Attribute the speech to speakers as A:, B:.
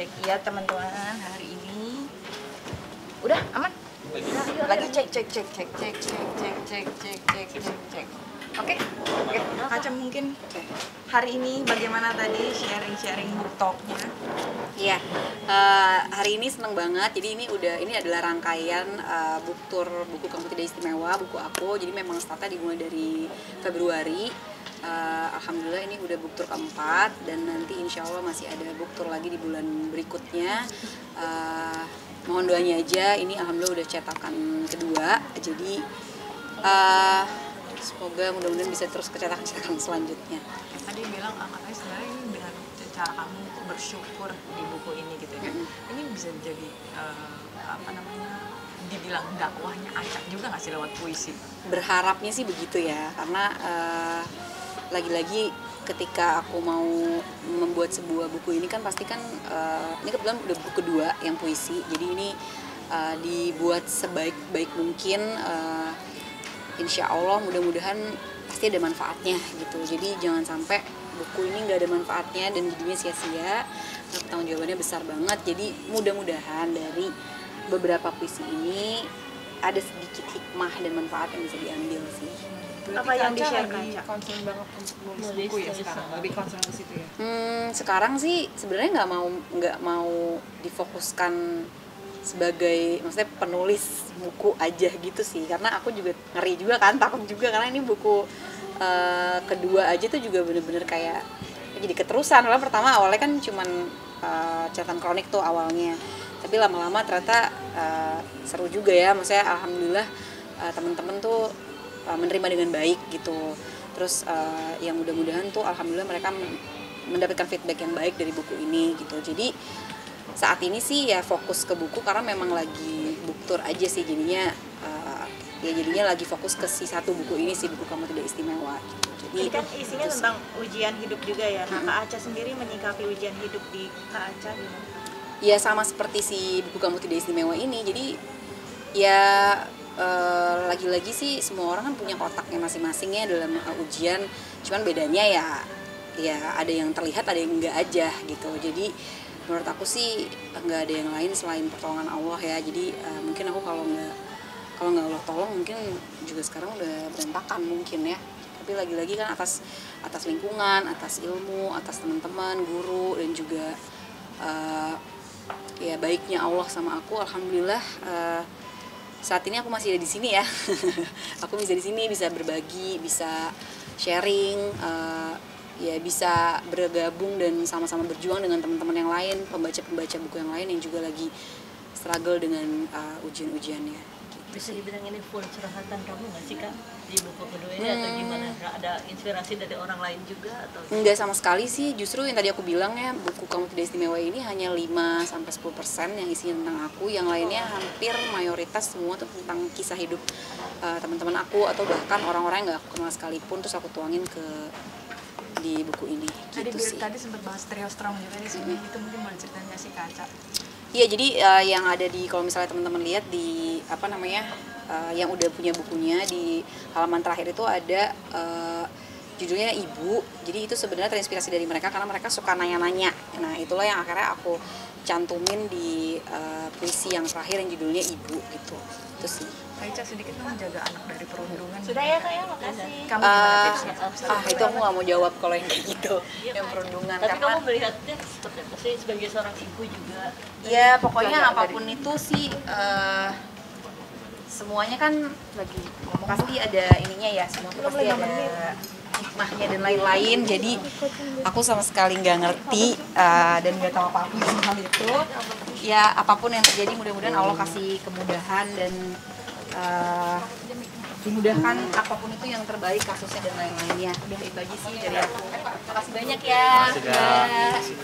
A: cek. Iya teman-teman, hari ini udah aman. Lagi cek. Oke. Kaca mungkin hari ini bagaimana tadi sharing book talknya?
B: Iya, hari ini seneng banget. Jadi ini adalah rangkaian book tour buku Kamu Tidak Istimewa, buku aku. Jadi memang startnya dimulai dari Februari. Alhamdulillah ini udah book tour keempat dan nanti insya Allah masih ada book tour lagi di bulan berikutnya. Mohon doanya aja. Ini alhamdulillah udah cetakan kedua. Jadi semoga mudah-mudahan bisa terus ke cetakan selanjutnya.
A: Tadi bilang katanya sebenarnya ini dengan cara kamu bersyukur di buku ini gitu ya. Ini bisa jadi dibilang dakwahnya Acak juga nggak sih lewat puisi?
B: Berharapnya sih begitu ya, karena lagi-lagi ketika aku mau membuat sebuah buku ini kan pasti kan ini kebetulan udah buku kedua yang puisi, jadi ini dibuat sebaik-baik mungkin. Insya Allah mudah-mudahan pasti ada manfaatnya gitu. Jadi jangan sampai buku ini nggak ada manfaatnya dan jadinya sia-sia. Tanggung jawabannya besar banget. Jadi mudah-mudahan dari beberapa puisi ini ada sedikit hikmah dan manfaat yang bisa diambil sih.
A: Apa yang di-share
C: lagi concern banget untuk nulis buku ya sekarang? Lebih concern ke situ ya?
B: Sekarang sih sebenarnya nggak mau difokuskan sebagai maksudnya penulis buku aja gitu sih, karena aku juga ngeri juga kan, takut juga karena ini buku kedua aja tuh juga bener-bener kayak jadi keterusan. Malah pertama awalnya kan cuman catatan kronik tuh awalnya, tapi lama-lama ternyata seru juga ya, maksudnya alhamdulillah teman-teman tuh menerima dengan baik gitu. Terus yang mudah-mudahan tuh alhamdulillah mereka mendapatkan feedback yang baik dari buku ini gitu. Jadi saat ini sih ya fokus ke buku karena memang lagi book tour aja sih, jadinya jadinya lagi fokus ke si satu buku ini sih, buku Kamu Tidak Istimewa gitu. Jadi
D: ini kan isinya tentang ujian hidup juga ya. Nah, Kak Aca sendiri menyikapi ujian hidup di Kak Aca gimana?
B: Ya sama seperti si buku Kamu Tidak Istimewa ini. Jadi ya lagi-lagi sih semua orang kan punya kotaknya masing-masing ya dalam ujian. Cuman bedanya ya ada yang terlihat, ada yang enggak aja gitu. Jadi menurut aku sih nggak ada yang lain selain pertolongan Allah ya. Jadi mungkin aku kalau nggak Allah tolong mungkin juga sekarang udah berantakan mungkin ya. Tapi lagi-lagi kan atas lingkungan, atas ilmu, atas teman-teman, guru, dan juga ya baiknya Allah sama aku. Alhamdulillah saat ini aku masih ada di sini ya. Aku bisa di sini, bisa berbagi, bisa sharing, ya bisa bergabung dan sama-sama berjuang dengan teman-teman yang lain, pembaca-pembaca buku yang lain yang juga lagi struggle dengan ujian-ujiannya.
E: Bisa dibilang ini full curhatan kamu nggak sih Kak di buku kedua ini atau gimana? Ada inspirasi dari orang lain juga atau?
B: Enggak sama sekali sih, justru yang tadi aku bilang ya, buku Kamu Tidak Istimewa ini hanya 5-10% yang isinya tentang aku, yang lainnya hampir mayoritas semua tuh tentang kisah hidup teman-teman aku atau bahkan orang-orang yang nggak aku kenal sekalipun, terus aku tuangin di buku ini gitu sih.
A: Tadi sempat bahas trio strong juga di sini, itu mungkin boleh ceritain nggak sih Kaca?
B: Iya, jadi yang ada di, kalau misalnya teman-teman lihat di yang udah punya bukunya, di halaman terakhir itu ada judulnya Ibu. Jadi itu sebenarnya terinspirasi dari mereka karena mereka suka nanya-nanya. Nah itulah yang akhirnya aku cantumin di puisi yang terakhir yang judulnya Ibu gitu. Itu sih.
A: Kaca sedikit menjaga anak dari perundungan.
D: Sudah ya Kak ya, makasih.
A: Kamu gimana tipsnya?
B: Itu aku nggak mau jawab kalau yang kayak gitu, yang perundungan.
E: Tapi
B: karena
E: kamu melihatnya seperti apa sih sebagai seorang ibu juga?
B: ya pokoknya apapun itu sih semuanya kan lagi pasti ada ininya ya, semua tuh pasti ada hikmahnya dan lain-lain. Jadi aku sama sekali nggak ngerti dan nggak tahu apa-apa tentang hal itu. Ya apapun yang terjadi mudah-mudahan Allah kasih kemudahan dan dimudahkan apapun itu yang terbaik kasusnya dan lain-lainnya. Udah itu aja sih dari aku. Terima kasih banyak ya.